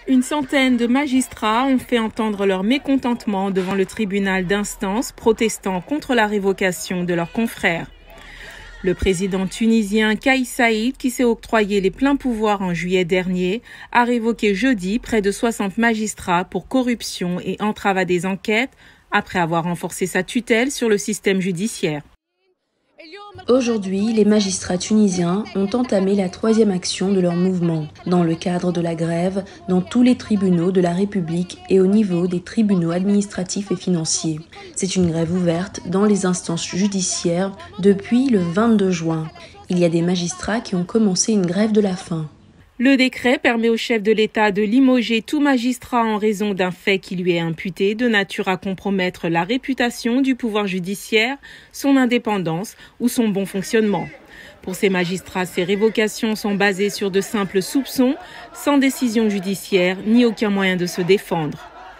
Une centaine de magistrats ont fait entendre leur mécontentement devant le tribunal d'instance, protestant contre la révocation de leurs confrères. Le président tunisien Kais Saïed, qui s'est octroyé les pleins pouvoirs en juillet dernier, a révoqué jeudi près de 60 magistrats pour corruption et entrave à des enquêtes, après avoir renforcé sa tutelle sur le système judiciaire. Aujourd'hui, les magistrats tunisiens ont entamé la 3e action de leur mouvement, dans le cadre de la grève, dans tous les tribunaux de la République et au niveau des tribunaux administratifs et financiers. C'est une grève ouverte dans les instances judiciaires depuis le 22 juin. Il y a des magistrats qui ont commencé une grève de la faim. Le décret permet au chef de l'État de limoger tout magistrat en raison d'un fait qui lui est imputé de nature à compromettre la réputation du pouvoir judiciaire, son indépendance ou son bon fonctionnement. Pour ces magistrats, ces révocations sont basées sur de simples soupçons, sans décision judiciaire ni aucun moyen de se défendre.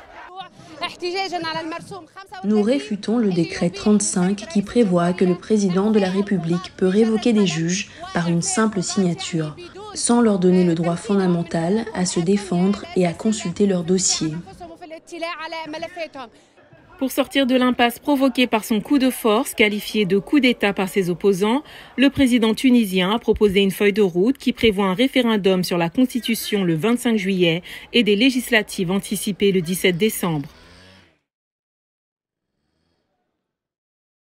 Nous réfutons le décret 35 qui prévoit que le président de la République peut révoquer des juges par une simple signature, sans leur donner le droit fondamental à se défendre et à consulter leur dossier. Pour sortir de l'impasse provoquée par son coup de force, qualifié de coup d'État par ses opposants, le président tunisien a proposé une feuille de route qui prévoit un référendum sur la Constitution le 25 juillet et des législatives anticipées le 17 décembre.